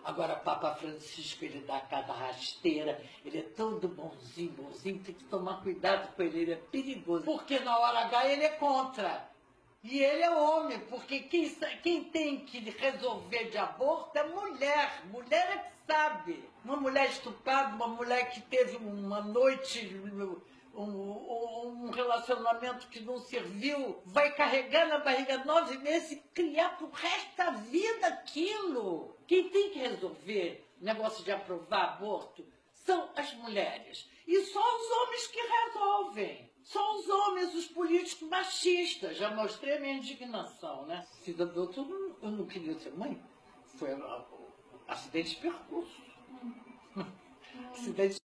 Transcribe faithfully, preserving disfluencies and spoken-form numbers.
Agora, Papa Francisco, ele dá cada rasteira, ele é todo bonzinho, bonzinho, tem que tomar cuidado com ele, ele é perigoso. Porque na hora H ele é contra. E ele é homem, porque quem, quem tem que resolver de aborto é mulher. Mulher é que sabe. Uma mulher estuprada, uma mulher que teve uma noite, um, um relacionamento que não serviu, vai carregar na barriga nove meses e criar pro resto da vida aquilo. Quem tem que resolver o negócio de aprovar aborto são as mulheres. E só os homens que resolvem. São os homens, os políticos machistas. Já mostrei a minha indignação, né? Se do outro, eu não queria ser mãe. Foi um acidente de percurso. Acidente